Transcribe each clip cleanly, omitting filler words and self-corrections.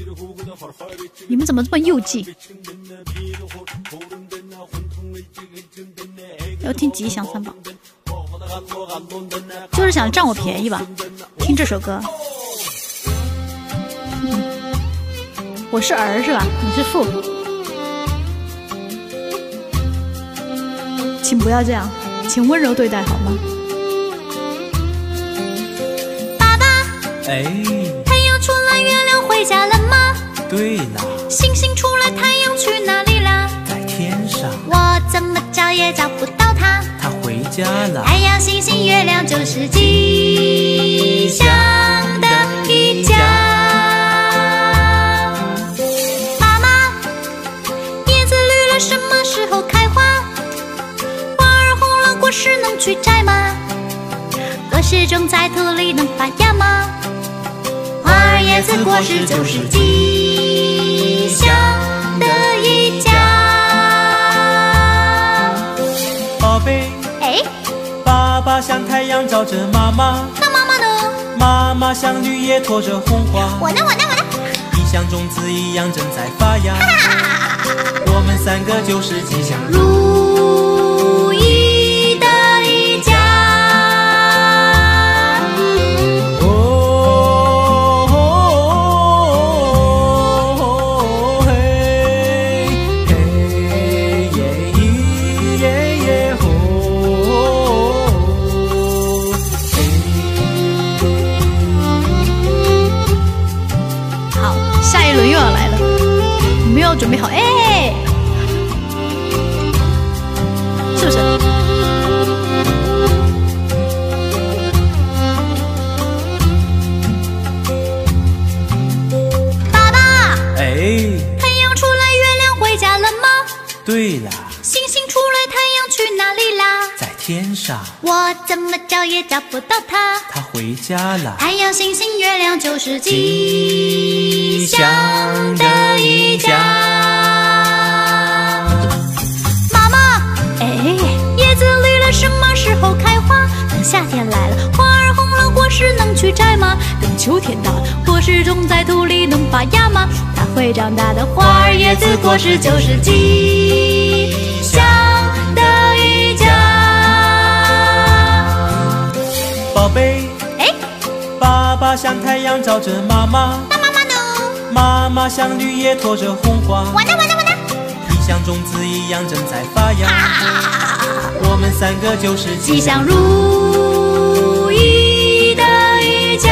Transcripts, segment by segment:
你们怎么这么幼稚？要听吉祥三宝，就是想占我便宜吧？听这首歌，我是儿是吧？你是父，请不要这样，请温柔对待好吗？ 爸爸， 哎， 太阳出来，月亮回家了吗？ 对啦， 星星出来，太阳去哪里啦？ 在天上， 我怎么找也找不到它。 他回家了。 太阳、星星、月亮就是吉祥的一家。妈妈，叶子绿了，什么时候开花？花儿红了，果实能去摘吗？果实种在土里能发芽吗？花儿叶子果实就是吉祥的一家。 宝贝， 哎， 爸爸像太阳照着妈妈， 那妈妈呢？ 妈妈像绿叶托着红花。 我呢？ 你像种子一样正在发芽，我们三个就是吉祥如意的一家。 下一轮又要来了，你们要准备好，哎，是不是？ 爸爸， 哎， 太阳出来，月亮回家了吗？ 对啦， 星星出来，太阳去哪里啦？ 在天上， 我怎么找也找不到它。 他回家了。 太阳、星星、月亮就是吉祥的一家。妈妈， 哎， 叶子绿了，什么时候开花？等夏天来了，花儿红了，果实能去摘吗？ 等秋天到了， 果实种在土里能发芽吗？它会长大的花儿、叶子、果实就是吉祥的一家。 宝贝， 哎， 爸爸像太阳照着妈妈， 那妈妈呢？ 妈妈像绿叶托着红花。 完了！ 你像种子一样正在发芽，我们三个就是吉祥如意的一家。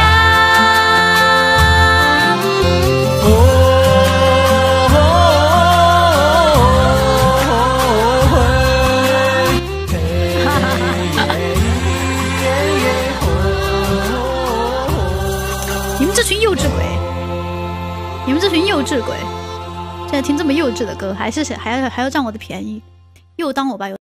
你们这群幼稚鬼，你们这群幼稚鬼，现在听这么幼稚的歌，还要占我的便宜，又当我爸又。